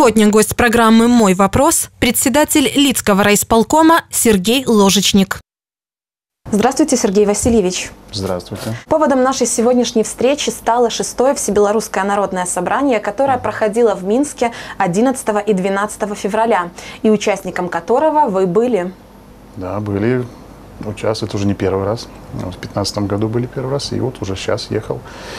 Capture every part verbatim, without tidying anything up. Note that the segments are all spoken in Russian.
Сегодня гость программы «Мой вопрос» – председатель Лидского райисполкома Сергей Ложечник. Здравствуйте, Сергей Васильевич. Здравствуйте. Поводом нашей сегодняшней встречи стало шестое Всебелорусское народное собрание, которое проходило в Минске одиннадцатого и двенадцатого февраля, и участником которого вы были. Да, были. Участвовали, это уже не первый раз. В две тысячи пятнадцатом году были первый раз, и вот уже сейчас ехал.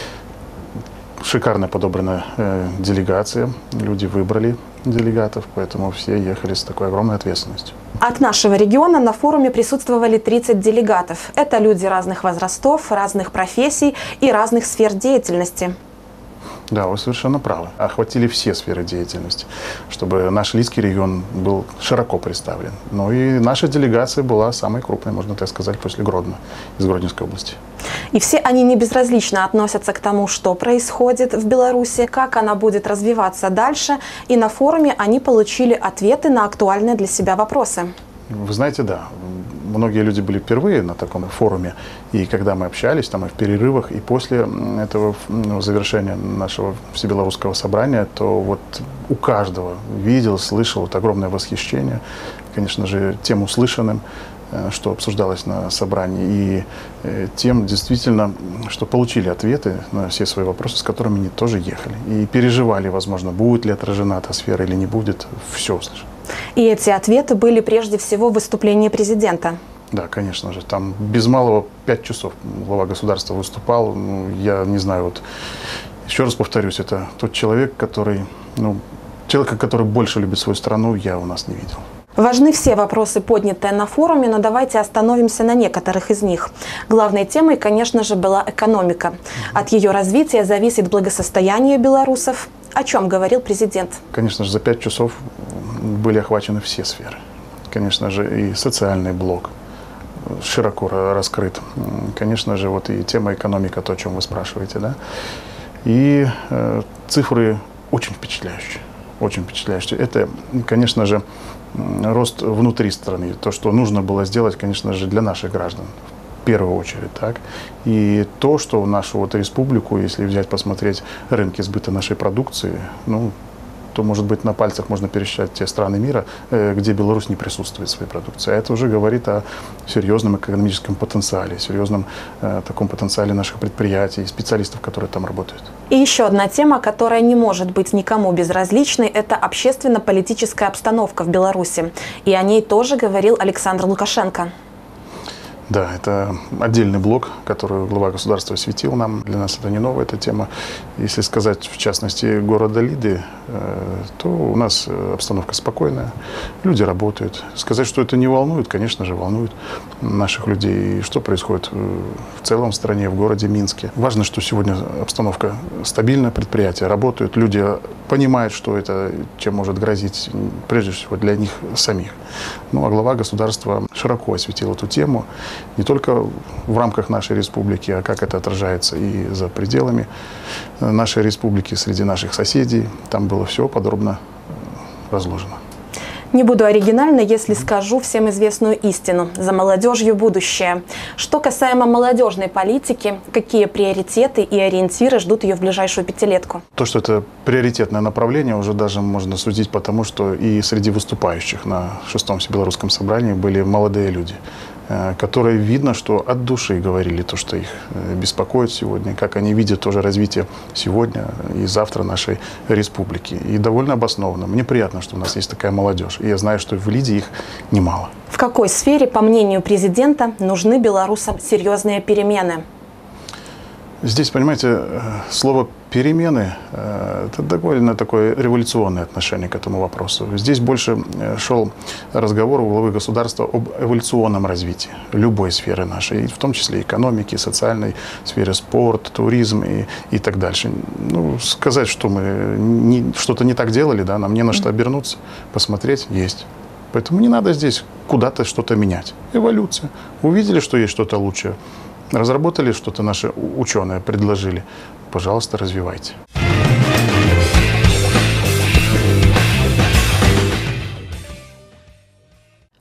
Шикарно подобранная э, делегация. Люди выбрали делегатов, поэтому все ехали с такой огромной ответственностью. От нашего региона на форуме присутствовали тридцать делегатов. Это люди разных возрастов, разных профессий и разных сфер деятельности. Да, вы совершенно правы. Охватили все сферы деятельности, чтобы наш Лидский регион был широко представлен. Ну и наша делегация была самой крупной, можно так сказать, после Гродно, из Гродненской области. И все они не безразлично относятся к тому, что происходит в Беларуси, как она будет развиваться дальше. И на форуме они получили ответы на актуальные для себя вопросы. Вы знаете, да, многие люди были впервые на таком форуме, и когда мы общались, там и в перерывах, и после этого ну, завершения нашего Всебелорусского собрания, то вот у каждого видел, слышал вот огромное восхищение, конечно же, тем услышанным, что обсуждалось на собрании, и тем действительно, что получили ответы на все свои вопросы, с которыми они тоже ехали, и переживали, возможно, будет ли отражена эта сфера или не будет, все услышали. И эти ответы были прежде всего в выступлении президента. Да, конечно же. Там без малого пять часов глава государства выступал. Ну, я не знаю, вот еще раз повторюсь, это тот человек, который, ну, человека, который больше любит свою страну, я у нас не видел. Важны все вопросы, поднятые на форуме, но давайте остановимся на некоторых из них. Главной темой, конечно же, была экономика. От ее развития зависит благосостояние белорусов. О чем говорил президент? Конечно же, за пять часов были охвачены все сферы. Конечно же, и социальный блок широко раскрыт. Конечно же, вот и тема экономика, то, о чем вы спрашиваете, да. И э, цифры очень впечатляющие. Очень впечатляющие. Это, конечно же, рост внутри страны. То, что нужно было сделать, конечно же, для наших граждан. В первую очередь, так. И то, что в нашу вот республику, если взять, посмотреть рынки сбыта нашей продукции, ну, то, может быть, на пальцах можно пересчитать те страны мира, где Беларусь не присутствует в своей продукции. А это уже говорит о серьезном экономическом потенциале, серьезном э, таком потенциале наших предприятий и специалистов, которые там работают. И еще одна тема, которая не может быть никому безразличной, это общественно-политическая обстановка в Беларуси. И о ней тоже говорил Александр Лукашенко. Да, это отдельный блок, который глава государства осветил нам. Для нас это не новая эта тема. Если сказать, в частности, города Лиды, то у нас обстановка спокойная, люди работают. Сказать, что это не волнует, конечно же, волнует наших людей. И что происходит в целом в стране, в городе Минске. Важно, что сегодня обстановка стабильная, предприятия работают, люди понимают, что это, чем может грозить, прежде всего, для них самих. Ну, а глава государства широко осветил эту тему. Не только в рамках нашей республики, а как это отражается и за пределами нашей республики, среди наших соседей. Там было все подробно разложено. Не буду оригинальна, если скажу всем известную истину. За молодежью будущее. Что касаемо молодежной политики, какие приоритеты и ориентиры ждут ее в ближайшую пятилетку? То, что это приоритетное направление, уже даже можно судить потому, что и среди выступающих на шестом Всебелорусском собрании были молодые люди, которые видно, что от души говорили то, что их беспокоит сегодня, как они видят тоже развитие сегодня и завтра нашей республики. И довольно обоснованно. Мне приятно, что у нас есть такая молодежь. И я знаю, что в Лиде их немало. В какой сфере, по мнению президента, нужны белорусам серьезные перемены? Здесь, понимаете, слово «перемены» – это довольно такое революционное отношение к этому вопросу. Здесь больше шел разговор у главы государства об эволюционном развитии любой сферы нашей, в том числе экономики, социальной сфере, спорт, туризм и, и так дальше. Ну, сказать, что мы что-то не так делали, да, нам не на что обернуться, посмотреть – есть. Поэтому не надо здесь куда-то что-то менять. Эволюция. Увидели, что есть что-то лучшее. Разработали что-то наши ученые, предложили. Пожалуйста, развивайте.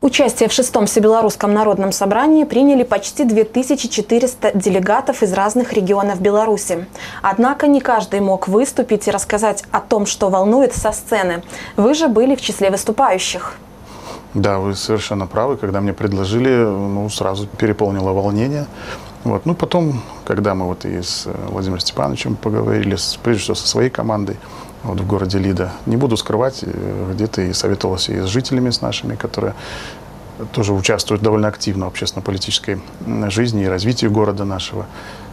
Участие в шестом Всебелорусском народном собрании приняли почти две тысячи четыреста делегатов из разных регионов Беларуси. Однако не каждый мог выступить и рассказать о том, что волнует со сцены. Вы же были в числе выступающих. Да, вы совершенно правы. Когда мне предложили, ну, сразу переполнило волнение. Вот. Ну, потом, когда мы вот и с Владимиром Степановичем поговорили, с, прежде всего со своей командой, вот в городе Лида, не буду скрывать, где-то и советовался и с жителями, с нашими, которые тоже участвуют довольно активно в общественно-политической жизни и развитии города нашего.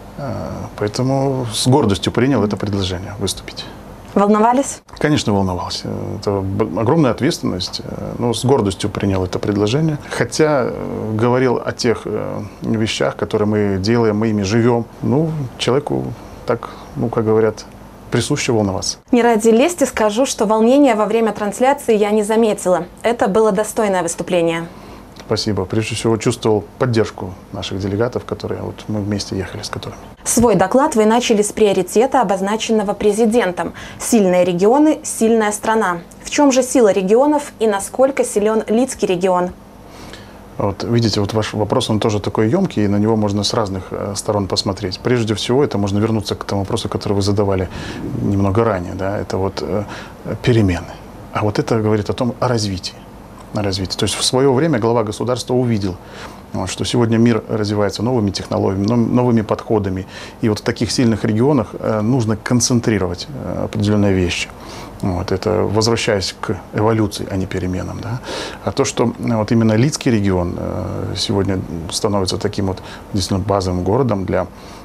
Поэтому с гордостью принял это предложение выступить. Волновались? Конечно, волновался. Это огромная ответственность, но с гордостью принял это предложение. Хотя говорил о тех вещах, которые мы делаем, мы ими живем. Ну, человеку так, ну, как говорят, присуще волноваться. Не ради лести скажу, что волнения во время трансляции я не заметила. Это было достойное выступление. Спасибо. Прежде всего, чувствовал поддержку наших делегатов, которые вот мы вместе ехали с которыми. Свой доклад вы начали с приоритета, обозначенного президентом. Сильные регионы, сильная страна. В чем же сила регионов и насколько силен Лидский регион? Вот, видите, вот ваш вопрос, он тоже такой емкий, и на него можно с разных э, сторон посмотреть. Прежде всего, это можно вернуться к тому вопросу, который вы задавали немного ранее, да, это вот э, перемены. А вот это говорит о том, о развитии. О развитии. То есть в свое время глава государства увидел, вот, что сегодня мир развивается новыми технологиями, новыми подходами. И вот в таких сильных регионах э, нужно концентрировать э, определенные вещи. Вот, это возвращаясь к эволюции, а не переменам. Да? А то, что вот именно Лидский регион э, сегодня становится таким вот действительно базовым городом для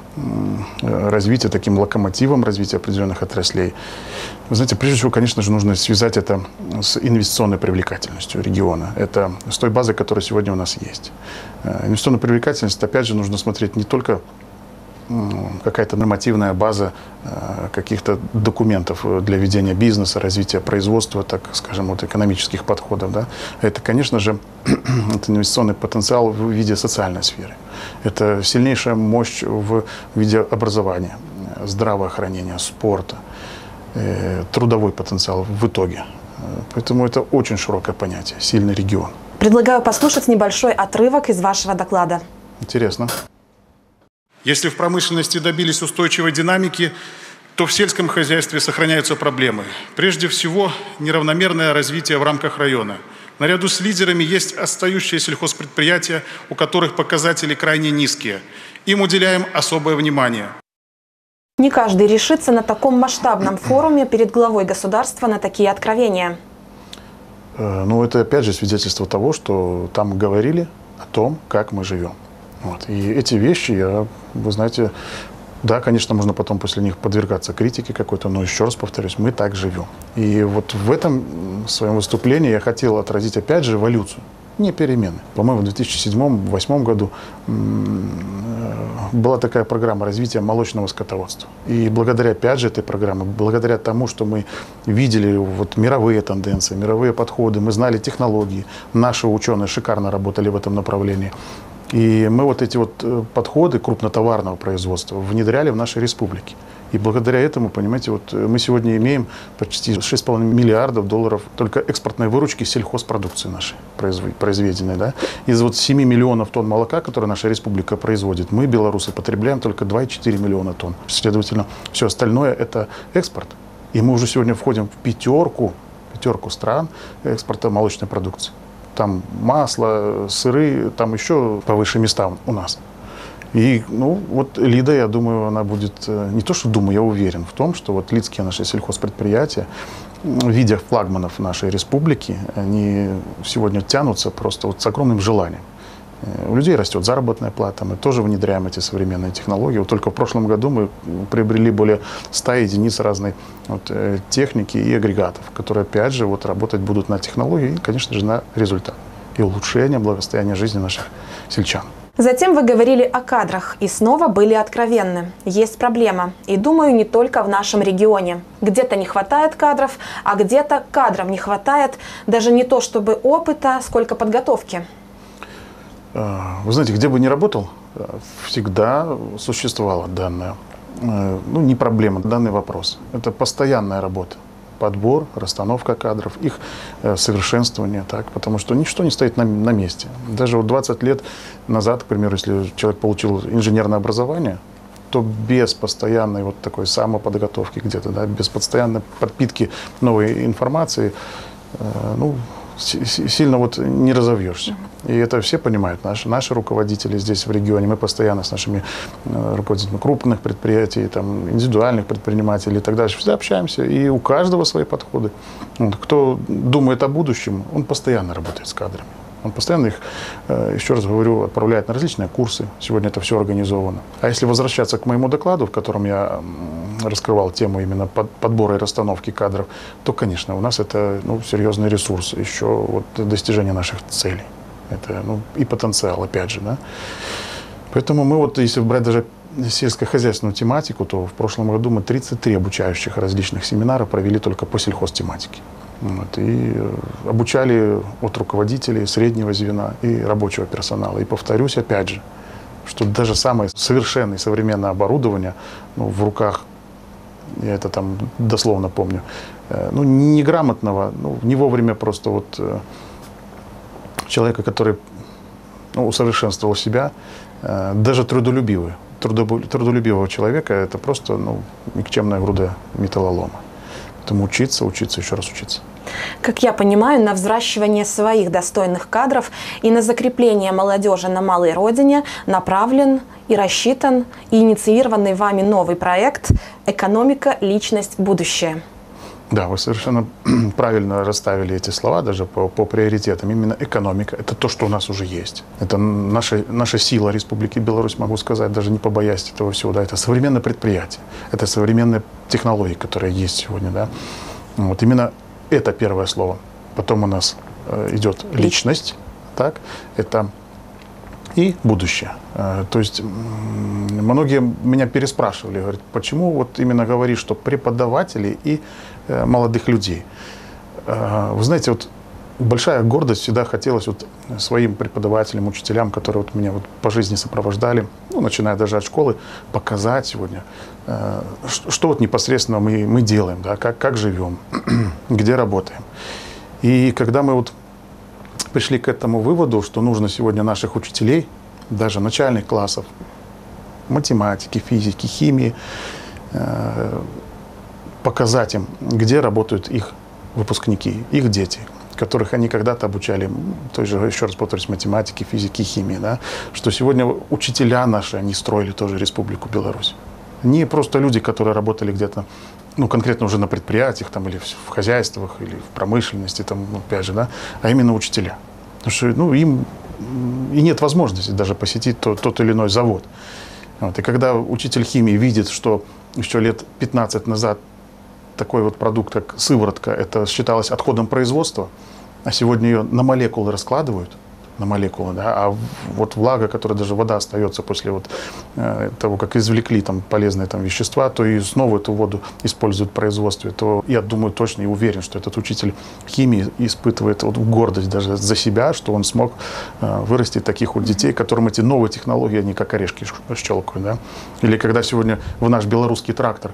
э, развития, таким локомотивом развития определенных отраслей. Вы знаете, прежде всего, конечно же, нужно связать это с инвестиционной привлекательностью региона. Это с той базой, которая сегодня у нас есть. Э, инвестиционная привлекательность, опять же, нужно смотреть не только какая-то нормативная база э, каких-то документов для ведения бизнеса, развития производства, так скажем, вот экономических подходов. Да? Это, конечно же, это инвестиционный потенциал в виде социальной сферы. Это сильнейшая мощь в виде образования, здравоохранения, спорта, э, трудовой потенциал в итоге. Поэтому это очень широкое понятие, сильный регион. Предлагаю послушать небольшой отрывок из вашего доклада. Интересно. Если в промышленности добились устойчивой динамики, то в сельском хозяйстве сохраняются проблемы. Прежде всего, неравномерное развитие в рамках района. Наряду с лидерами есть отстающие сельхозпредприятия, у которых показатели крайне низкие. Им уделяем особое внимание. Не каждый решится на таком масштабном форуме перед главой государства на такие откровения. Ну, это опять же свидетельство того, что там говорили о том, как мы живем. Вот. И эти вещи, я, вы знаете, да, конечно, можно потом после них подвергаться критике какой-то, но еще раз повторюсь, мы так живем. И вот в этом своем выступлении я хотел отразить опять же эволюцию, не перемены. По-моему, в две тысячи седьмом — две тысячи восьмом году была такая программа развития молочного скотоводства. И благодаря, опять же, этой программе, благодаря тому, что мы видели вот мировые тенденции, мировые подходы, мы знали технологии, наши ученые шикарно работали в этом направлении. И мы вот эти вот подходы крупнотоварного производства внедряли в нашей республике. И благодаря этому, понимаете, вот мы сегодня имеем почти шесть с половиной миллиардов долларов только экспортной выручки сельхозпродукции нашей произведенной. Да? Из вот семи миллионов тонн молока, которые наша республика производит, мы, белорусы, потребляем только два и четыре миллиона тонн. Следовательно, все остальное – это экспорт. И мы уже сегодня входим в пятерку, пятерку стран экспорта молочной продукции. Там масло, сыры, там еще повыше места у нас. И, ну, вот Лида, я думаю, она будет, не то что думаю, я уверен в том, что вот лидские наши сельхозпредприятия, видя флагманов нашей республики, они сегодня тянутся просто вот с огромным желанием. У людей растет заработная плата, мы тоже внедряем эти современные технологии. Вот только в прошлом году мы приобрели более ста единиц разной вот, техники и агрегатов, которые, опять же, вот, работать будут на технологии и, конечно же, на результат и улучшение благосостояния жизни наших сельчан. Затем вы говорили о кадрах и снова были откровенны. Есть проблема. И думаю, не только в нашем регионе. Где-то не хватает кадров, а где-то кадров не хватает даже не то чтобы опыта, сколько подготовки. Вы знаете, где бы ни работал, всегда существовала данная, ну не проблема, данный вопрос. Это постоянная работа. подбор, расстановка кадров, их э, совершенствование, так, потому что ничто не стоит на, на месте. Даже вот двадцать лет назад, к примеру, если человек получил инженерное образование, то без постоянной вот такой самоподготовки где-то, да, без постоянной подпитки новой информации, э, ну, сильно вот не разовьешься. И это все понимают, наши, наши руководители здесь в регионе. Мы постоянно с нашими руководителями крупных предприятий, там, индивидуальных предпринимателей и так далее всегда общаемся. И у каждого свои подходы. Кто думает о будущем, он постоянно работает с кадрами. Он постоянно их, еще раз говорю, отправляет на различные курсы. Сегодня это все организовано. А если возвращаться к моему докладу, в котором я раскрывал тему именно подбора и расстановки кадров, то, конечно, у нас это, ну, серьезный ресурс, еще вот достижение наших целей. Это, ну, и потенциал, опять же, да. Поэтому мы вот, если брать даже сельскохозяйственную тематику, то в прошлом году мы тридцать три обучающих различных семинара провели только по сельхозтематике. Вот, и обучали от руководителей среднего звена и рабочего персонала. И повторюсь, опять же, что даже самое совершенное современное оборудование, ну, в руках, я это там дословно помню, э, ну, неграмотного, ну, не вовремя просто вот э, человека, который, ну, усовершенствовал себя, э, даже трудолюбивый, трудолюбивого человека, это просто, ну, никчемная груда металлолома. Поэтому учиться, учиться, еще раз учиться. Как я понимаю, на взращивание своих достойных кадров и на закрепление молодежи на малой родине направлен и рассчитан и инициированный вами новый проект «Экономика. Личность. Будущее». Да, вы совершенно правильно расставили эти слова, даже по, по приоритетам. Именно экономика – это то, что у нас уже есть. Это наша, наша сила Республики Беларусь, могу сказать, даже не побоясь этого всего. Да. Это современное предприятие, это современные технологии, которые есть сегодня. Да. Вот именно это первое слово. Потом у нас э, идет личность, так, это и будущее. Э, то есть многие меня переспрашивали, говорят, почему вот именно говоришь, что преподаватели и э, молодых людей. Э, вы знаете, вот большая гордость всегда хотелось вот своим преподавателям, учителям, которые вот меня вот по жизни сопровождали, ну, начиная даже от школы, показать сегодня, э, что, что вот непосредственно мы, мы делаем, да, как, как живем, где работаем. И когда мы вот пришли к этому выводу, что нужно сегодня наших учителей, даже начальных классов, математики, физики, химии, э, показать им, где работают их выпускники, их дети, которых они когда-то обучали, той же, еще раз повторюсь, математики, физики, химии, да, что сегодня учителя наши, они строили тоже Республику Беларусь. Не просто люди, которые работали где-то, ну, конкретно уже на предприятиях, там, или в хозяйствах, или в промышленности, там, опять же, да, а именно учителя. Потому что, ну, им и нет возможности даже посетить тот, тот или иной завод. Вот. И когда учитель химии видит, что еще лет пятнадцать назад такой вот продукт, как сыворотка, это считалось отходом производства, а сегодня ее на молекулы раскладывают, на молекулы, да, а вот влага, которая даже вода остается после вот, э, того, как извлекли там полезные там вещества, то и снова эту воду используют в производстве, то я думаю точно и уверен, что этот учитель химии испытывает вот гордость даже за себя, что он смог э, вырастить таких вот детей, которым эти новые технологии, они как орешки щелкают, да. Или когда сегодня в наш белорусский трактор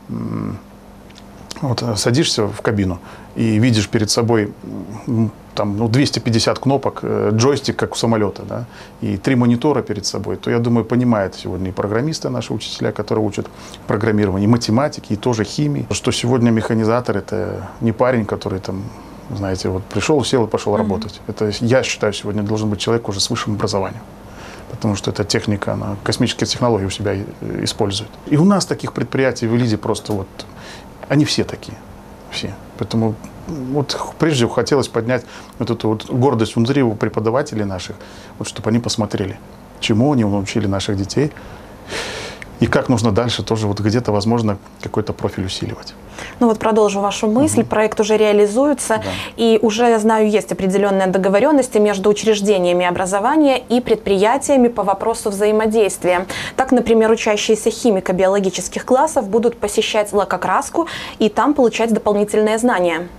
вот, садишься в кабину и видишь перед собой там, ну, двести пятьдесят кнопок, джойстик, как у самолета, да, и три монитора перед собой, то, я думаю, понимают сегодня и программисты, наши учителя, которые учат программирование, и математики, и тоже химии, что сегодня механизатор – это не парень, который там, знаете, вот пришел, сел и пошел mm-hmm. работать. Это, я считаю, сегодня должен быть человек уже с высшим образованием. Потому что эта техника, она космические технологии у себя использует. И у нас таких предприятий в Элиде просто вот, они все такие, все. Поэтому вот прежде хотелось поднять вот эту вот гордость внутри у преподавателей наших, вот, чтобы они посмотрели, чему они научили наших детей. И как нужно дальше тоже вот где-то, возможно, какой-то профиль усиливать. Ну вот продолжу вашу мысль. Угу. Проект уже реализуется. Да. И уже, я знаю, есть определенные договоренности между учреждениями образования и предприятиями по вопросу взаимодействия. Так, например, учащиеся химико-биологических классов будут посещать лакокраску и там получать дополнительные знания.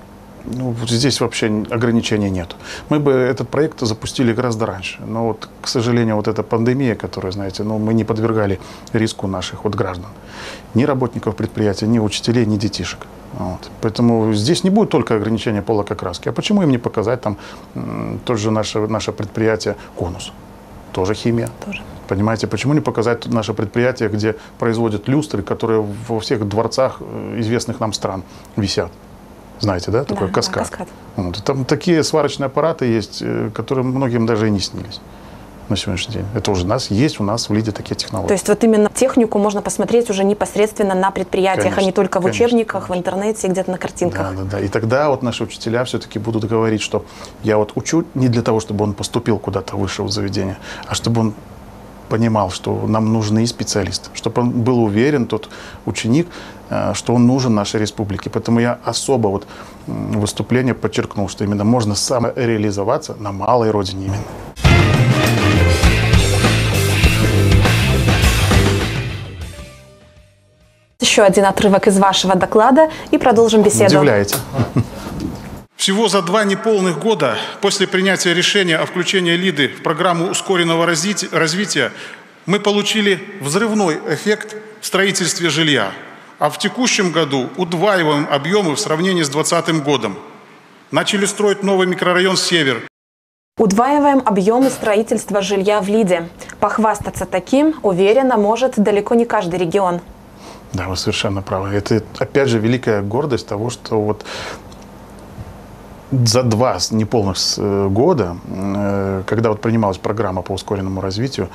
ну, здесь вообще ограничений нет. Мы бы этот проект запустили гораздо раньше. Но вот, к сожалению, вот эта пандемия, которую, знаете, ну, мы не подвергали риску наших вот граждан. Ни работников предприятия, ни учителей, ни детишек. Вот. Поэтому здесь не будет только ограничения по лакокраске. А почему им не показать там тот же наше, наше предприятие «Конус»? Тоже химия. Тоже. Понимаете, почему не показать наше предприятие, где производят люстры, которые во всех дворцах известных нам стран висят? Знаете, да, такой да, каскад. Да, каскад. Вот. Там такие сварочные аппараты есть, которые многим даже и не снились на сегодняшний день. Это уже у нас есть, у нас в ЛИДе такие технологии. То есть вот именно технику можно посмотреть уже непосредственно на предприятиях, конечно, а не только в конечно, учебниках, конечно. В интернете, где-то на картинках. Да, да, да. И тогда вот наши учителя все-таки будут говорить, что я вот учу не для того, чтобы он поступил куда-то выше в заведение, а чтобы он понимал, что нам нужны специалисты, чтобы он был уверен, тот ученик, что он нужен нашей республике. Поэтому я особо вот в выступлении подчеркнул, что именно можно самореализоваться на малой родине именно. Еще один отрывок из вашего доклада и продолжим беседу. Удивляете. Всего за два неполных года после принятия решения о включении ЛИДы в программу ускоренного развития мы получили взрывной эффект в строительстве жилья, а в текущем году удваиваем объемы в сравнении с двадцатым годом. Начали строить новый микрорайон «Север». Удваиваем объемы строительства жилья в ЛИДе. Похвастаться таким, уверенно, может далеко не каждый регион. Да, вы совершенно правы. Это, опять же, великая гордость того, что вот за два неполных года, когда вот принималась программа по ускоренному развитию,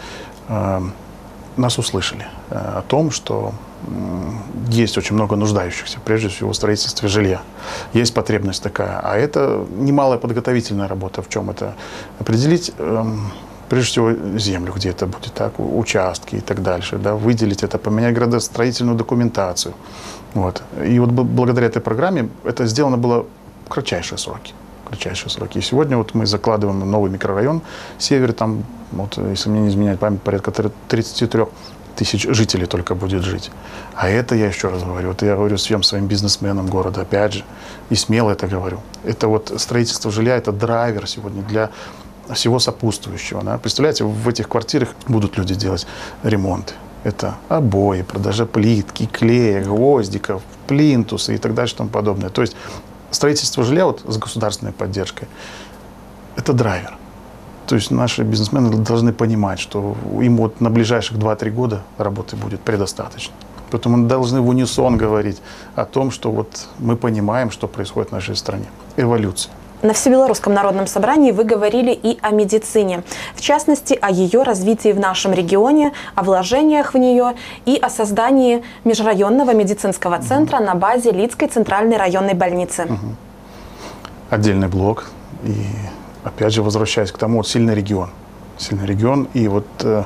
нас услышали о том, что есть очень много нуждающихся, прежде всего, в строительстве жилья. Есть потребность такая. А это немалая подготовительная работа. В чем это? Определить, прежде всего, землю, где это будет, так, участки и так дальше. Да, выделить это, поменять градостроительную документацию. Вот. И вот благодаря этой программе это сделано было в кратчайшие сроки. Кратчайшие сроки. И сегодня вот мы закладываем новый микрорайон «Север». Там, вот, если мне не изменяет память, порядка тридцати трёх тысяч жителей только будет жить. А это, я еще раз говорю, это я говорю всем своим бизнесменам города, опять же, и смело это говорю. Это вот строительство жилья, это драйвер сегодня для всего сопутствующего. Да? Представляете, в этих квартирах будут люди делать ремонты. Это обои, продажа плитки, клея, гвоздиков, плинтусы и так далее, и тому подобное. То есть строительство жилья вот с государственной поддержкой – это драйвер. То есть наши бизнесмены должны понимать, что им вот на ближайших два-три года работы будет предостаточно. Поэтому мы должны в унисон говорить о том, что вот мы понимаем, что происходит в нашей стране. Эволюция. На Всебелорусском народном собрании вы говорили и о медицине, в частности, о ее развитии в нашем регионе, о вложениях в нее и о создании межрайонного медицинского центра угу. на базе Лидской центральной районной больницы. Угу. Отдельный блок. И опять же, возвращаясь к тому, вот сильный регион. Сильный регион. И вот э,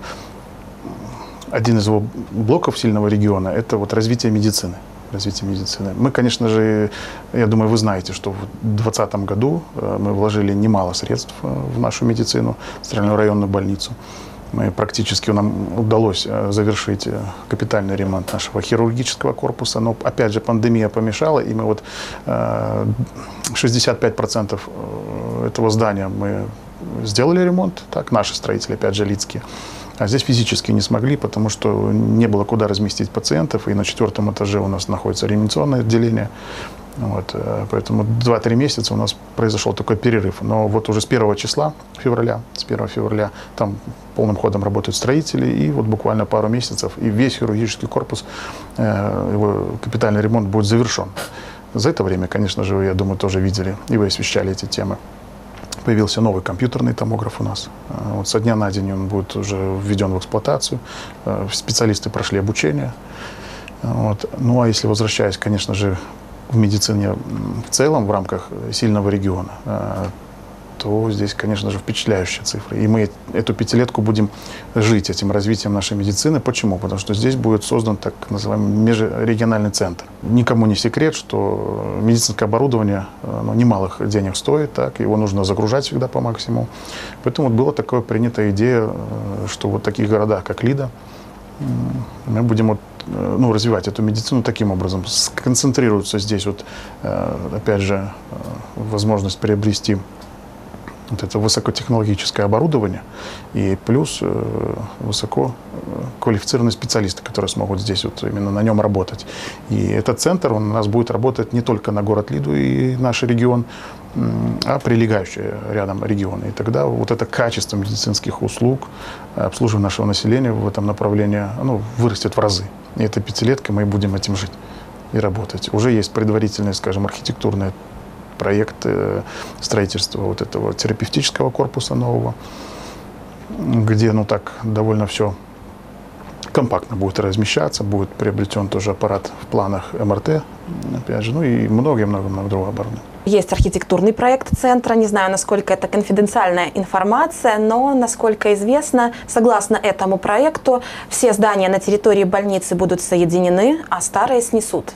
один из его блоков сильного региона – это вот развитие медицины. Развитие медицины. Мы, конечно же, я думаю, вы знаете, что в двадцатом году мы вложили немало средств в нашу медицину, центральную районную больницу. Мы практически, нам удалось завершить капитальный ремонт нашего хирургического корпуса, но, опять же, пандемия помешала, и мы вот шестьдесят пять процентов этого здания мы сделали ремонт, так, наши строители, опять же, лидские. А здесь физически не смогли, потому что не было куда разместить пациентов. И на четвертом этаже у нас находится реанимационное отделение. Вот, поэтому два-три месяца у нас произошел такой перерыв. Но вот уже с первого числа февраля, с первого февраля там полным ходом работают строители. И вот буквально пару месяцев, и весь хирургический корпус, его капитальный ремонт будет завершен. За это время, конечно же, вы, я думаю, тоже видели, и вы освещали эти темы. Появился новый компьютерный томограф у нас. Вот со дня на день он будет уже введен в эксплуатацию. Специалисты прошли обучение. Вот. Ну а если возвращаясь, конечно же, в медицине в целом, в рамках сильного региона, то здесь, конечно же, впечатляющие цифры. И мы эту пятилетку будем жить этим развитием нашей медицины. Почему? Потому что здесь будет создан так называемый межрегиональный центр. Никому не секрет, что медицинское оборудование ну, немалых денег стоит, так, его нужно загружать всегда по максимуму. Поэтому вот была такая принятая идея, что вот в таких городах, как Лида, мы будем вот, ну, развивать эту медицину таким образом. Сконцентрируется здесь, вот, опять же, возможность приобрести вот это высокотехнологическое оборудование и плюс высококвалифицированные специалисты, которые смогут здесь вот именно на нем работать. И этот центр, он у нас будет работать не только на город Лиду и наш регион, а прилегающие рядом регионы. И тогда вот это качество медицинских услуг, обслуживания нашего населения в этом направлении, ну, вырастет в разы. И этой пятилеткой мы будем этим жить и работать. Уже есть предварительные, скажем, архитектурные проект строительства вот этого терапевтического корпуса нового, где, ну так, довольно все компактно будет размещаться, будет приобретен тоже аппарат в планах эм эр тэ, опять же, ну и много-много-много другого оборудования. Есть архитектурный проект центра, не знаю, насколько это конфиденциальная информация, но, насколько известно, согласно этому проекту, все здания на территории больницы будут соединены, а старые снесут.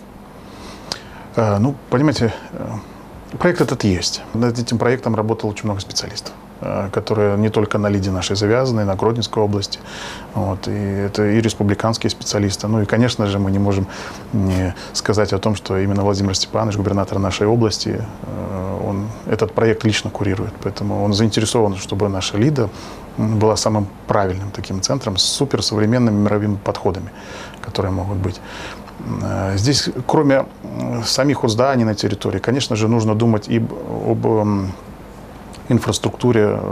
А, ну, понимаете, проект этот есть. Над этим проектом работало очень много специалистов, которые не только на Лиде нашей завязаны, и на Гродненской области. Вот, и это и республиканские специалисты. Ну и, конечно же, мы не можем не сказать о том, что именно Владимир Степанович, губернатор нашей области, он этот проект лично курирует. Поэтому он заинтересован, чтобы наша Лида была самым правильным таким центром с суперсовременными мировыми подходами, которые могут быть. Здесь, кроме самих вот зданий на территории, конечно же, нужно думать и об инфраструктуре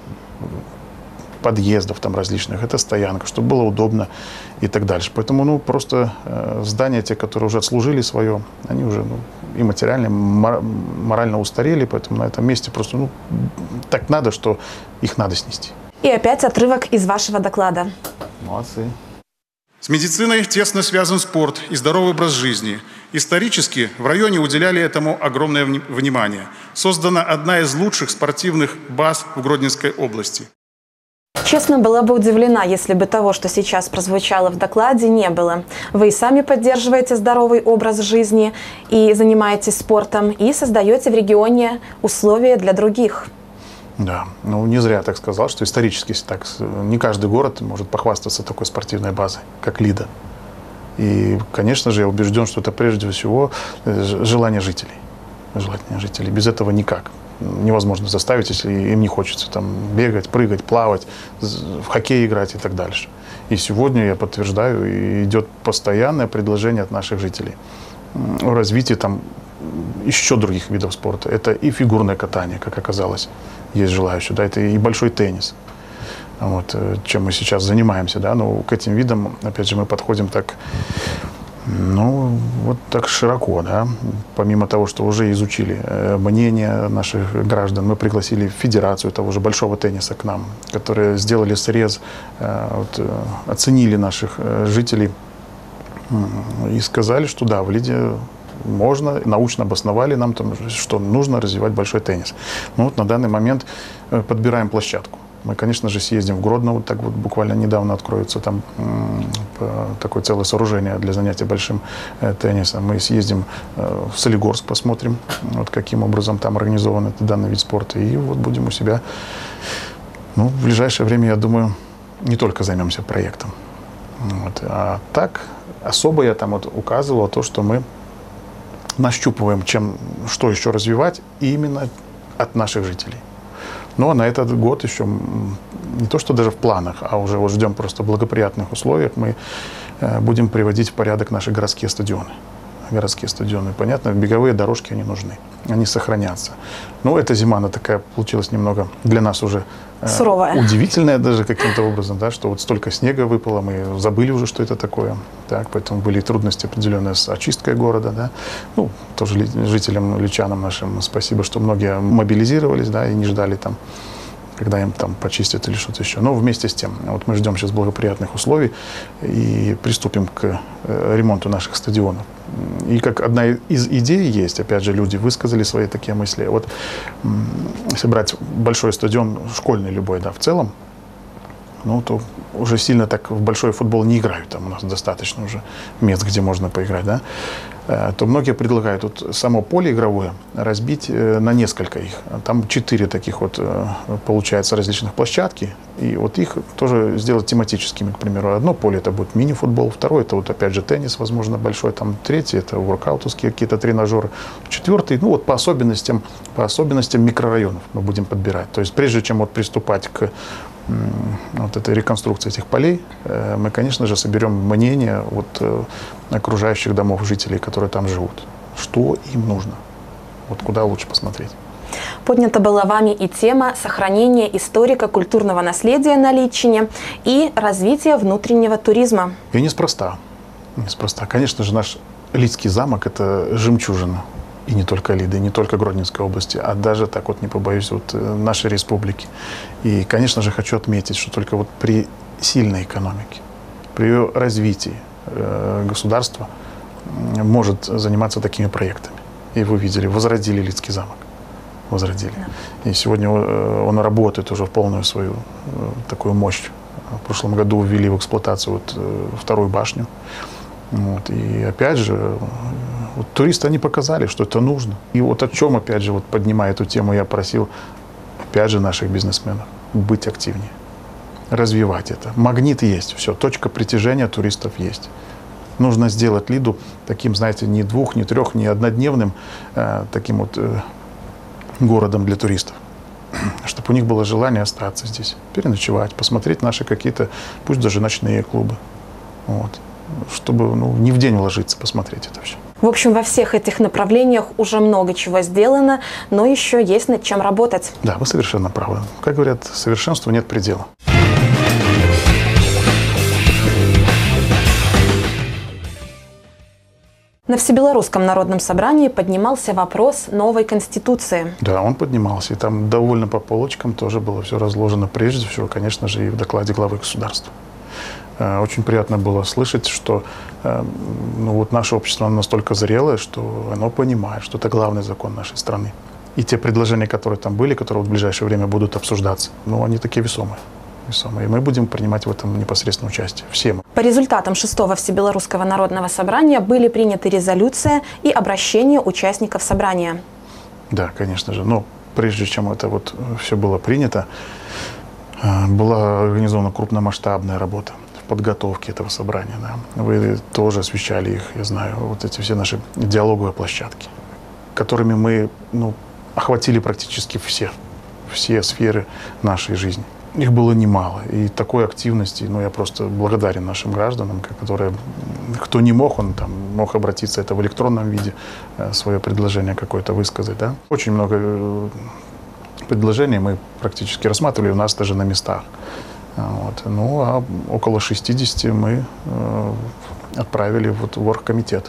подъездов там различных, это стоянка, чтобы было удобно и так дальше. Поэтому, ну, просто здания, те, которые уже отслужили свое, они уже, ну, и материально, и морально устарели, поэтому на этом месте просто, ну, так надо, что их надо снести. И опять отрывок из вашего доклада. Молодцы. С медициной тесно связан спорт и здоровый образ жизни. Исторически в районе уделяли этому огромное внимание. Создана одна из лучших спортивных баз в Гродненской области. Честно, была бы удивлена, если бы того, что сейчас прозвучало в докладе, не было. Вы и сами поддерживаете здоровый образ жизни и занимаетесь спортом, и создаете в регионе условия для других. Да, ну не зря я так сказал, что исторически так, не каждый город может похвастаться такой спортивной базой, как Лида. И, конечно же, я убежден, что это прежде всего желание жителей. Желание жителей. Без этого никак. Невозможно заставить, если им не хочется там бегать, прыгать, плавать, в хоккей играть и так дальше. И сегодня, я подтверждаю, идет постоянное предложение от наших жителей о развитии там еще других видов спорта. Это и фигурное катание, как оказалось, есть желающие, да, это и большой теннис. Вот, чем мы сейчас занимаемся, да, но к этим видам, опять же, мы подходим так, ну, вот так широко, да. Помимо того, что уже изучили мнение наших граждан, мы пригласили федерацию того же большого тенниса к нам, которые сделали срез, вот, оценили наших жителей и сказали, что да, в Лиде можно, научно обосновали нам, там, что нужно развивать большой теннис. Мы вот на данный момент подбираем площадку. Мы, конечно же, съездим в Гродно, вот так вот буквально недавно откроется там такое целое сооружение для занятия большим теннисом. Мы съездим в Солигорск, посмотрим, вот каким образом там организован этот данный вид спорта. И вот будем у себя, ну, в ближайшее время, я думаю, не только займемся проектом. Вот. А так, особо я там вот указывал то, что мы нащупываем, чем, что еще развивать именно от наших жителей. Но на этот год еще не то, что даже в планах, а уже вот ждем просто благоприятных условиях, мы будем приводить в порядок наши городские стадионы. Городские стадионы, понятно, беговые дорожки, они нужны, они сохранятся. Но эта зима, она такая получилась немного для нас уже суровая, удивительная даже каким-то образом, да, что вот столько снега выпало, мы забыли уже, что это такое. Так, поэтому были трудности определенные с очисткой города. Да. Ну, тоже жителям, личанам нашим спасибо, что многие мобилизировались, да, и не ждали там, когда им там почистят или что-то еще. Но вместе с тем, вот мы ждем сейчас благоприятных условий и приступим к ремонту наших стадионов. И как одна из идей есть, опять же, люди высказали свои такие мысли. Вот если брать большой стадион, школьный любой, да, в целом, ну, то уже сильно так в большой футбол не играют. Там у нас достаточно уже мест, где можно поиграть, да. то многие предлагают вот само поле игровое разбить на несколько их. Там четыре таких вот, получается, различных площадки. И вот их тоже сделать тематическими, к примеру. Одно поле это будет мини-футбол, второе это вот опять же теннис, возможно, большой. Там третье это воркаутовские какие-то тренажеры. Четвертый, ну вот по особенностям, по особенностям микрорайонов мы будем подбирать. То есть прежде чем вот приступать к вот этой реконструкции этих полей, мы, конечно же, соберем мнение вот окружающих домов жителей, которые там живут. Что им нужно? Вот куда лучше посмотреть. Поднята была вами и тема сохранения историко-культурного наследия на Литчине и развития внутреннего туризма. И неспроста. Неспроста. Конечно же, наш Лидский замок – это жемчужина. И не только Лиды, не только Гродненской области, а даже, так вот не побоюсь, вот нашей республики. И, конечно же, хочу отметить, что только вот при сильной экономике, при ее развитии э, государство может заниматься такими проектами. И вы видели, возродили Лидский замок. Возродили. Да. И сегодня он работает уже в полную свою э, такую мощь. В прошлом году ввели в эксплуатацию вот, э, вторую башню. Вот. И опять же, вот туристы, они показали, что это нужно. И вот о чем, опять же, вот поднимая эту тему, я просил, опять же, наших бизнесменов быть активнее, развивать это. Магнит есть, все, точка притяжения туристов есть. Нужно сделать Лиду таким, знаете, не двух, не трех, не однодневным, э, таким вот э, городом для туристов. Чтобы у них было желание остаться здесь, переночевать, посмотреть наши какие-то, пусть даже ночные клубы. Вот. Чтобы ну, не в день уложиться, посмотреть это все. В общем, во всех этих направлениях уже много чего сделано, но еще есть над чем работать. Да, вы совершенно правы. Как говорят, совершенству нет предела. На Всебелорусском народном собрании поднимался вопрос новой конституции. Да, он поднимался, и там довольно по полочкам тоже было все разложено, прежде всего, конечно же, и в докладе главы государства. Очень приятно было слышать, что ну, вот наше общество настолько зрелое, что оно понимает, что это главный закон нашей страны. И те предложения, которые там были, которые в ближайшее время будут обсуждаться, ну, они такие весомые. весомые. И мы будем принимать в этом непосредственно участие. Все мы. По результатам шестого Всебелорусского народного собрания были приняты резолюция и обращение участников собрания. Да, конечно же. Но прежде чем это вот все было принято, была организована крупномасштабная работа подготовки этого собрания. Да. Вы тоже освещали их, я знаю, вот эти все наши диалоговые площадки, которыми мы ну, охватили практически все, все сферы нашей жизни. Их было немало, и такой активности, ну, я просто благодарен нашим гражданам, которые, кто не мог, он там мог обратиться это в электронном виде, свое предложение какое-то высказать, да. Очень много предложений мы практически рассматривали у нас даже на местах. Вот. Ну, а около шестидесяти мы э, отправили вот в оргкомитет.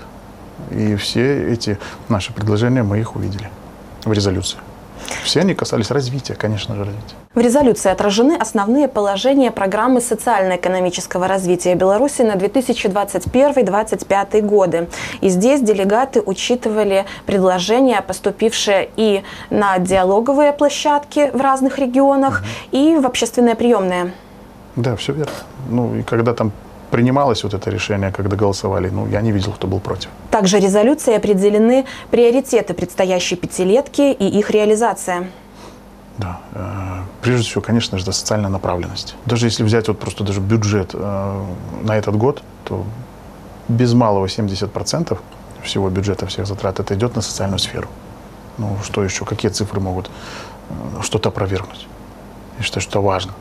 И все эти наши предложения, мы их увидели в резолюции. Все они касались развития, конечно же, развития. В резолюции отражены основные положения программы социально-экономического развития Беларуси на две тысячи двадцать первый — две тысячи двадцать пятый годы. И здесь делегаты учитывали предложения, поступившие и на диалоговые площадки в разных регионах, угу. и в общественные приемные. Да, все верно. Ну, и когда там принималось вот это решение, когда голосовали, ну, я не видел, кто был против. Также резолюцией определены приоритеты предстоящей пятилетки и их реализация. Да. Прежде всего, конечно же, это социальная направленность. Даже если взять вот просто даже бюджет на этот год, то без малого семьдесят процентов всего бюджета, всех затрат, это идет на социальную сферу. Ну, что еще, какие цифры могут что-то опровергнуть? Я считаю, что это важно.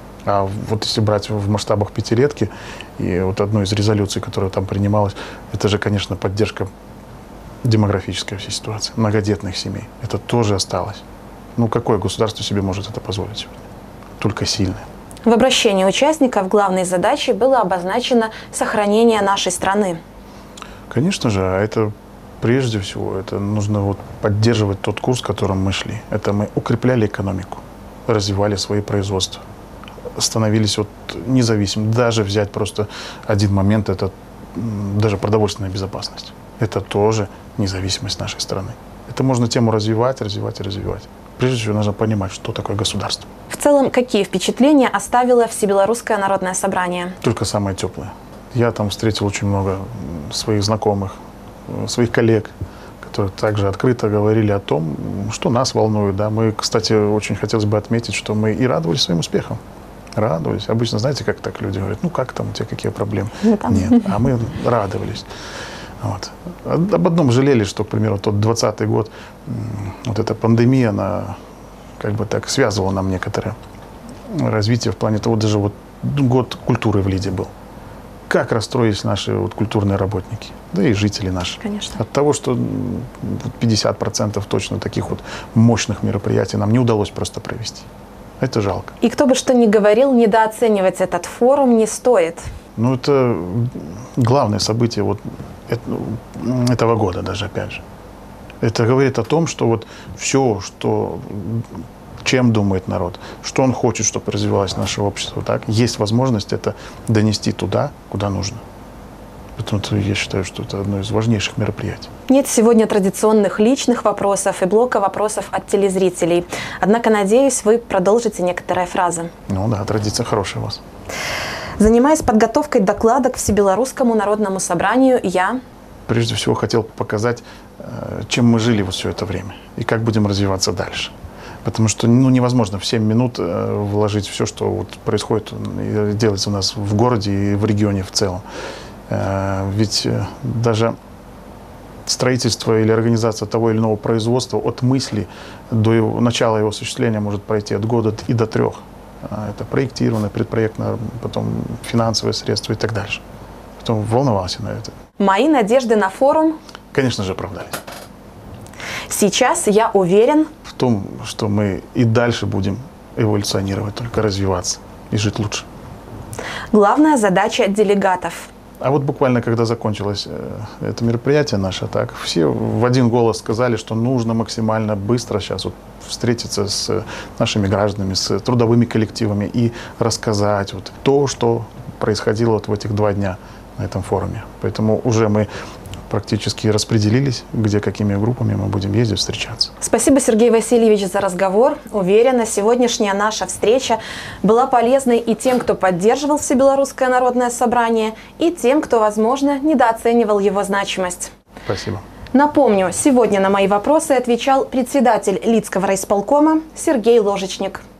А вот если брать в масштабах пятилетки, и вот одну из резолюций, которая там принималась, это же, конечно, поддержка демографической всей ситуации, многодетных семей. Это тоже осталось. Ну, какое государство себе может это позволить сегодня? Только сильное. В обращении участников главной задачей было обозначено сохранение нашей страны. Конечно же, это прежде всего, это нужно вот поддерживать тот курс, которым мы шли. Это мы укрепляли экономику, развивали свои производства, становились вот независимыми. Даже взять просто один момент, это даже продовольственная безопасность. Это тоже независимость нашей страны. Это можно тему развивать, развивать и развивать. Прежде всего, нужно понимать, что такое государство. В целом, какие впечатления оставило Всебелорусское народное собрание? Только самое теплое. Я там встретил очень много своих знакомых, своих коллег, которые также открыто говорили о том, что нас волнует. Да. Мы, кстати, очень хотелось бы отметить, что мы и радовались своим успехам. Радовались. Обычно, знаете, как так люди говорят, ну как там, у тебя какие проблемы? Нет, а мы радовались. Вот. Об одном жалели, что, к примеру, тот двадцатый год, вот эта пандемия, она как бы так связывала нам некоторое развитие в плане того, даже вот год культуры в Лиде был. Как расстроились наши вот культурные работники, да и жители наши. Конечно. От того, что пятьдесят процентов точно таких вот мощных мероприятий нам не удалось просто провести. Это жалко. И кто бы что ни говорил, недооценивать этот форум не стоит. Ну, это главное событие вот этого года даже, опять же. Это говорит о том, что вот все, что, чем думает народ, что он хочет, чтобы развивалось наше общество, так, есть возможность это донести туда, куда нужно. Поэтому я считаю, что это одно из важнейших мероприятий. Нет сегодня традиционных личных вопросов и блока вопросов от телезрителей. Однако, надеюсь, вы продолжите некоторые фразы. Ну да, традиция хорошая у вас. Занимаясь подготовкой доклада к Всебелорусскому народному собранию, я... Прежде всего хотел показать, чем мы жили вот все это время и как будем развиваться дальше. Потому что ну, невозможно в семь минут вложить все, что вот происходит и делается у нас в городе и в регионе в целом. Ведь даже строительство или организация того или иного производства от мысли до его, начала его осуществления может пройти от года и до трех. Это проектирование, предпроектное, потом финансовые средства и так дальше. Потом волновался на это. Мои надежды на форум, конечно же, оправдались. Сейчас я уверен в том, что мы и дальше будем эволюционировать, только развиваться и жить лучше. Главная задача делегатов. А вот буквально, когда закончилось это мероприятие наше, так, все в один голос сказали, что нужно максимально быстро сейчас вот встретиться с нашими гражданами, с трудовыми коллективами и рассказать вот то, что происходило вот в этих два дня на этом форуме. Поэтому уже мы практически распределились, где какими группами мы будем ездить, встречаться. Спасибо, Сергей Васильевич, за разговор. Уверена, сегодняшняя наша встреча была полезной и тем, кто поддерживал Всебелорусское народное собрание, и тем, кто, возможно, недооценивал его значимость. Спасибо. Напомню, сегодня на мои вопросы отвечал председатель Лидского райисполкома Сергей Ложечник.